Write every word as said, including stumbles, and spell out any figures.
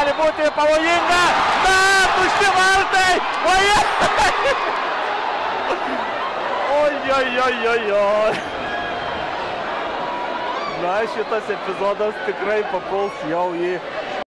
gali būti pavojinga, bet tušti vartai, oje! Oi, oi, oi, oi, oi. Na, šitas epizodas tikrai papuls jau į